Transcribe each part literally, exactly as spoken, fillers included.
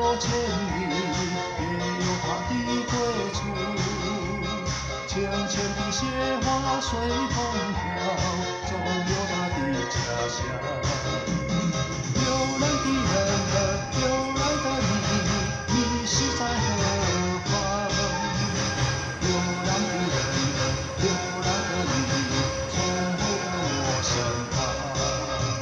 多千里，也有它的归处。浅浅的雪花随风飘，总有它的家乡。流浪的人儿，流浪的你，你是在何方？流浪的人儿，流浪的你，重回到我身旁。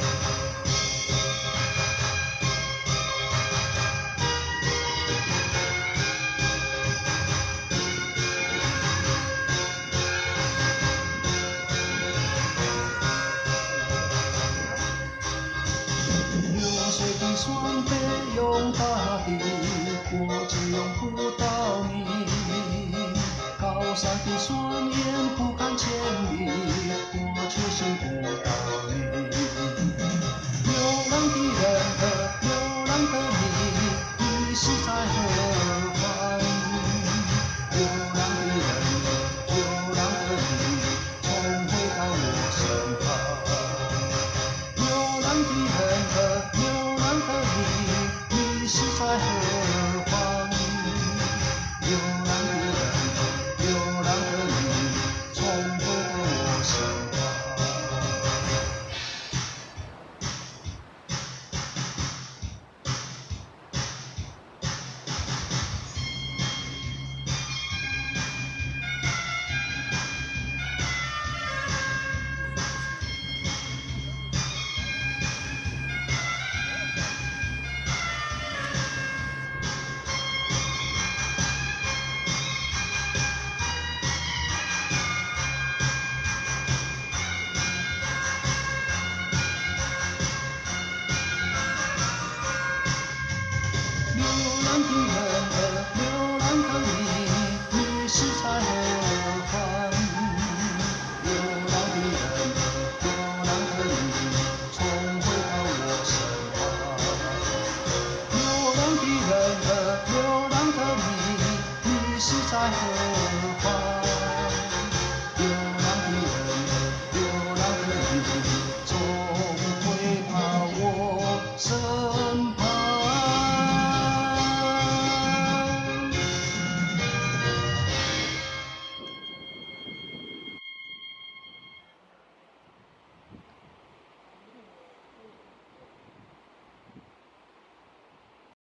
流水的双臂拥大地，我只拥不到你。高山的双眼不看千里，我却寻不到你。流浪的人儿，流浪的你，你是在何方？流浪的人儿，流浪的你，重回到我身旁。流浪的人儿，流浪的你，你是在何方？流浪的人儿，流浪的你，重回到我身旁。流浪的